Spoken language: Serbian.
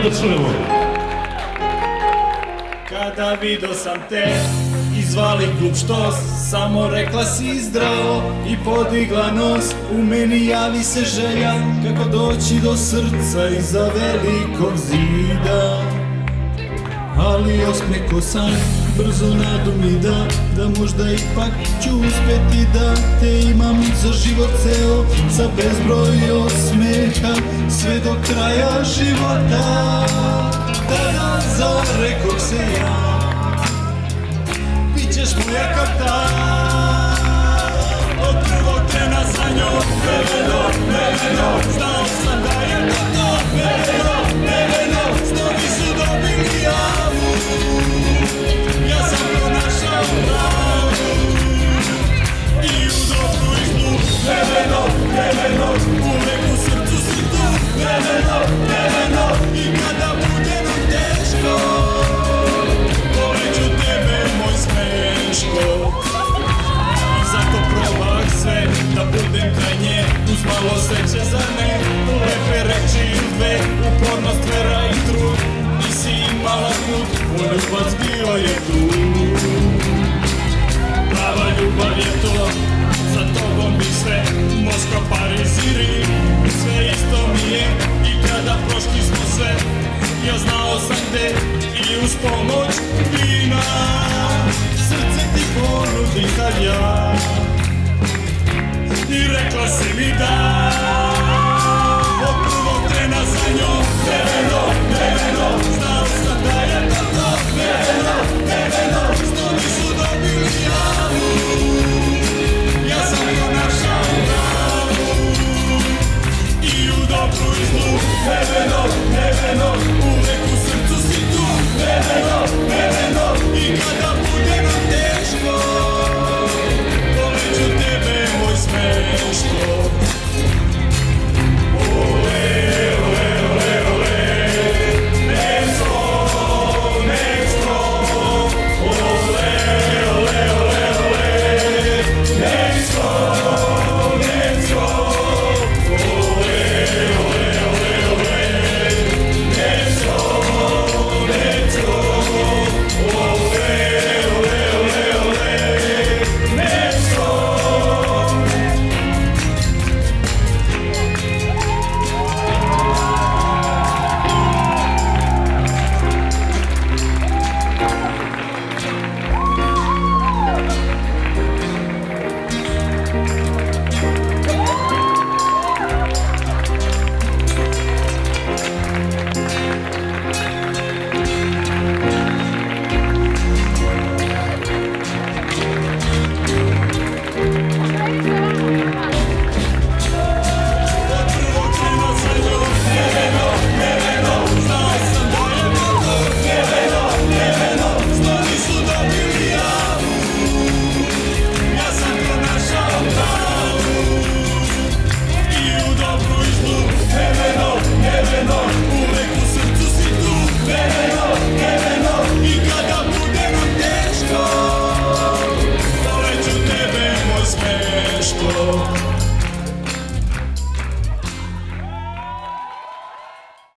čujemo. Kada vidio sam te, izvali klub štos, samo rekla si zdravo i podigla nos. U meni javi se želja kako doći do srca iza velikog zida. Ali osmeko sam, brzo nadu mi da možda ipak ću uspjeti da te imam za život ceo, sa bezbroj osmeha sve do kraja života. Tada zarekog se ja, bit ćeš moja kaptan. Od prvog trena sa njom, neveno, znao sam da je to neveno, snovi su dobili javu, ja sam pronašao pravu. I u dobru i zlu, neveno, uvek u srcu si tu, neveno, i kada bude nam teško, poleću tebe moj smeško. I zato probah sve, da budem kraj nje, uz malo sreće za ne, lepe reči i dve, upornost, vera i trud. Nisi imala put, poljubac bio je tu. Prava ljubav je to, za tobom bi sve, Moskva, Pariz i Rim, sve isto mi je. I kada prošli smo sve, ja znao sam te i uz pomoć vina srce ti ponudi sad ja. I rekla si mi da